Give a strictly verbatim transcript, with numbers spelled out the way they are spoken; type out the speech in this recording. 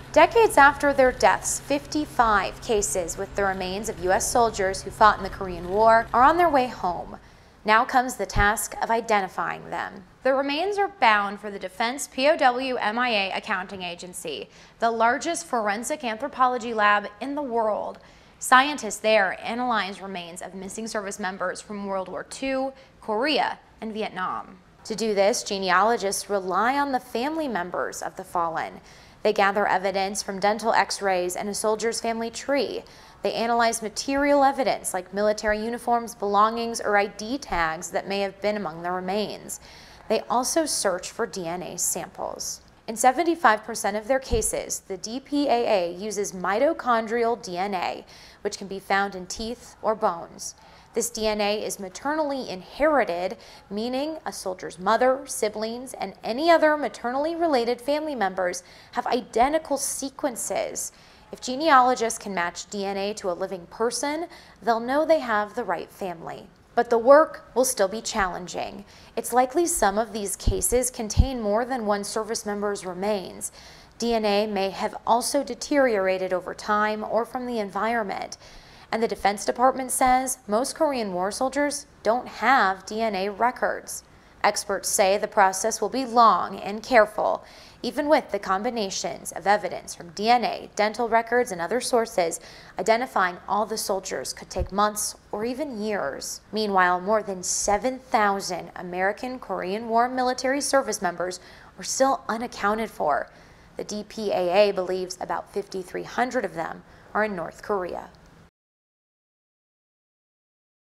Decades after their deaths, fifty-five cases with the remains of U S soldiers who fought in the Korean War are on their way home. Now comes the task of identifying them. The remains are bound for the Defense P O W M I A Accounting Agency, the largest forensic anthropology lab in the world. Scientists there analyze remains of missing service members from World War Two, Korea, and Vietnam. To do this, genealogists rely on the family members of the fallen. They gather evidence from dental x-rays and a soldier's family tree. They analyze material evidence like military uniforms, belongings, or I D tags that may have been among the remains. They also search for D N A samples. In seventy-five percent of their cases, the D P A A uses mitochondrial D N A, which can be found in teeth or bones. This D N A is maternally inherited, meaning a soldier's mother, siblings, and any other maternally related family members have identical sequences. If genealogists can match D N A to a living person, they'll know they have the right family. But the work will still be challenging. It's likely some of these cases contain more than one service member's remains. D N A may have also deteriorated over time or from the environment. And the Defense Department says most Korean War soldiers don't have D N A records. Experts say the process will be long and careful. Even with the combinations of evidence from D N A, dental records, and other sources, identifying all the soldiers could take months or even years. Meanwhile, more than seven thousand American Korean War military service members are still unaccounted for. The D P A A believes about fifty-three hundred of them are in North Korea.